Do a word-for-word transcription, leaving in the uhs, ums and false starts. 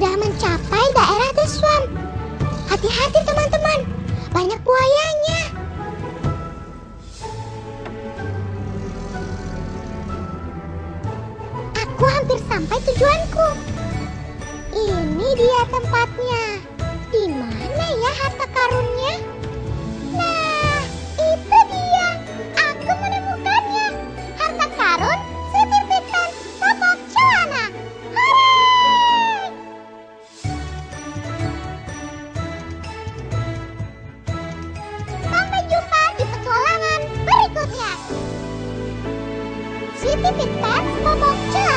sudah mencapai daerah The Swamp. Hati-hati teman-teman, banyak buayanya. Aku hampir sampai tujuanku. Ini dia tempatnya. Di mana ya harta karunnya? Nah, itu dia. Aku menemukannya. Harta karun Sweety Pitten Popok Celana. Hooray! Sampai jumpa di petualangan berikutnya. Sweety Pitten Popok Celana.